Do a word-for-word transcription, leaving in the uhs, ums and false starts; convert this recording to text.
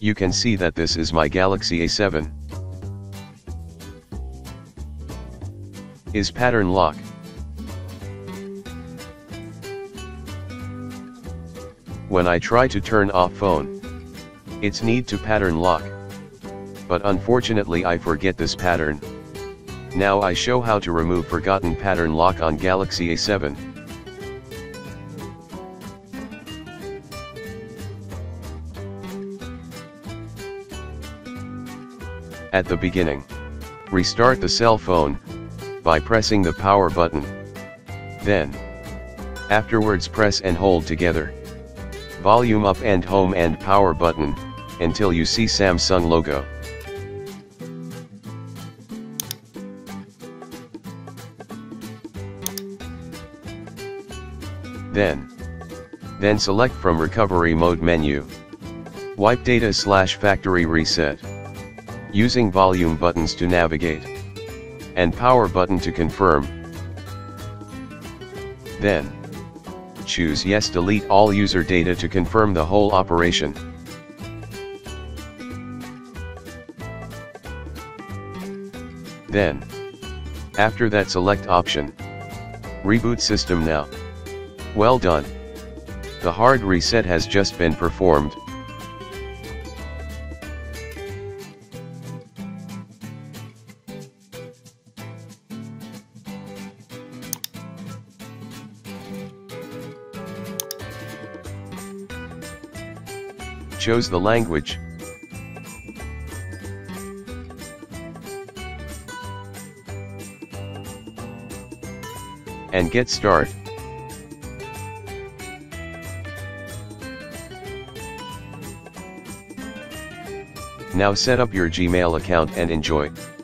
You can see that this is my Galaxy A seven. Is pattern lock. When I try to turn off phone, it's need to pattern lock. But unfortunately I forget this pattern. Now I show how to remove forgotten pattern lock on Galaxy A seven. At the beginning, restart the cell phone by pressing the power button. Then, afterwards press and hold together volume up and home and power button until you see Samsung logo. Then, then select from recovery mode menu. Wipe data slash factory reset. Using volume buttons to navigate. And power button to confirm. Then, choose yes, delete all user data to confirm the whole operation. Then, after that select option. Reboot system now. Well done. The hard reset has just been performed. Choose the language. And get start. Now set up your Gmail account and enjoy.